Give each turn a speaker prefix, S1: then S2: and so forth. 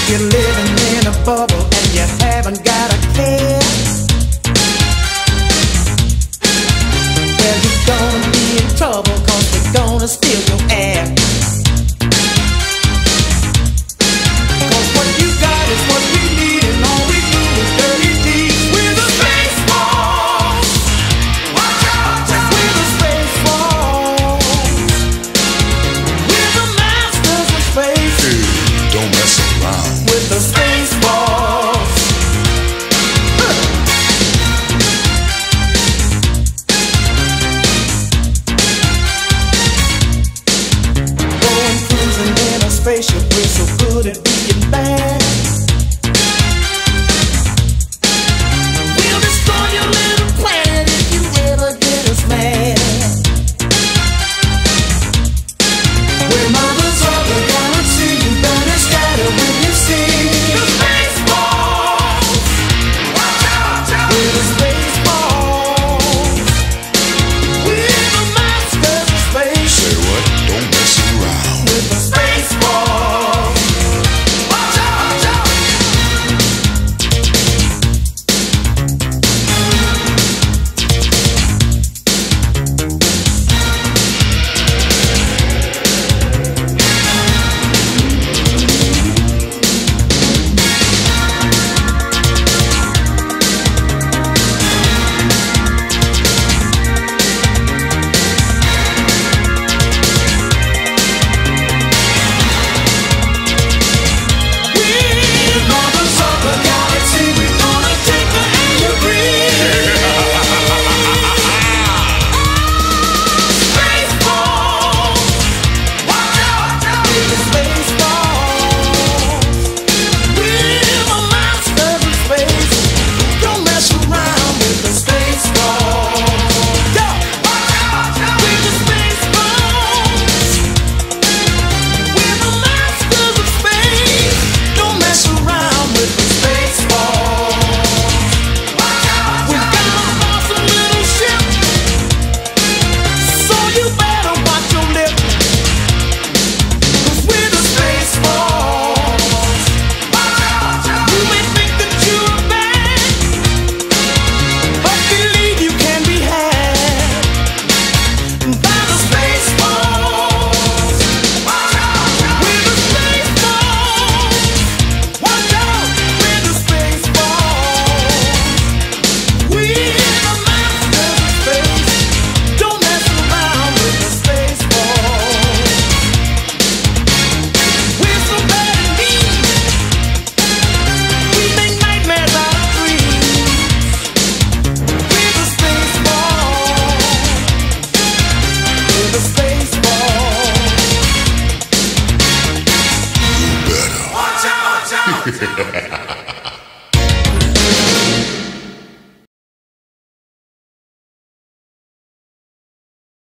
S1: you're living in a bubble and you haven't got a care, well, you're gonna be in trouble, 'cause they're gonna steal your air. 'Cause what you got is what we need, and all we do is dirty deeds. We're the Space Force. Watch out, we're the Space Force. We're the masters of space.
S2: Hey, don't mess around
S1: with the Space Force. Going cruising in a spaceship, we're so good at being bad. We'll destroy your little planet if you ever get us mad. We're mothers of the galaxy, you better scatter when you see the Space Force. Watch out, we're the Space Force. We're the masters of space.
S2: Say what? Don't mess around
S1: with the Space Force. Watch out,
S2: Ha ha ha ha.